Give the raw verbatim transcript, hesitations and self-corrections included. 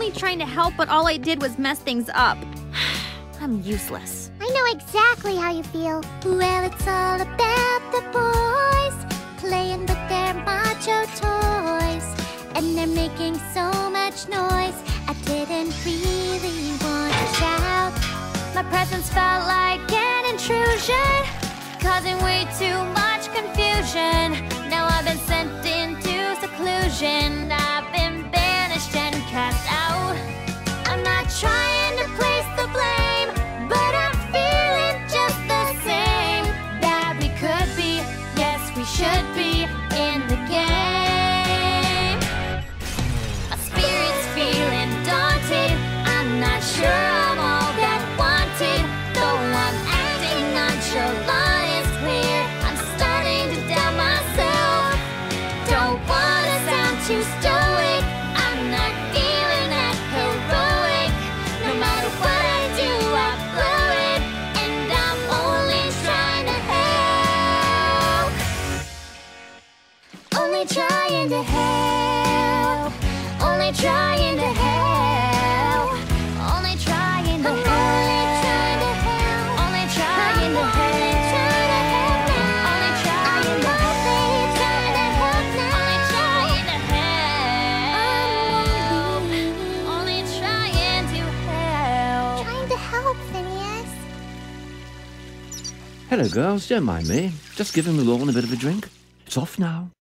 only trying to help, but all I did was mess things up. I'm useless. I know exactly how you feel. Well, it's all about the boys playing with their macho toys, and they're making so much noise. I didn't really want to shout. My presence felt like an intrusion, causing way too much confusion. Now I've been sent into seclusion. I've been banished and cast out. I'm not trying to place the blame, but I'm feeling just the same. That we could be, yes we should be, in the game. My spirit's feeling daunted. I'm not sure I'm all that wanted. Though I'm acting nonchalant, it's clear I'm starting to doubt myself. Don't wanna sound too stoic, I'm not feeling that heroic. No matter what I do, I blow it, and I'm only trying to help. Only trying to help. Only trying to help. Only trying to help. Only trying to help. Only trying to help. Only trying to help. Only trying to help. Trying to help, Phineas. Hello, girls. Don't mind me. Just giving the lawn a bit of a drink. It's off now.